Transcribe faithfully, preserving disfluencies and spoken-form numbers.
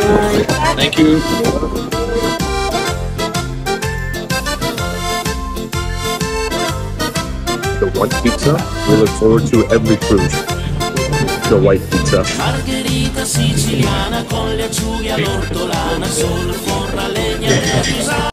Thank you. The white pizza. We look forward to every cruise. The white pizza. Margherita siciliana con le acciughe all'ortolana, sul forno a legna della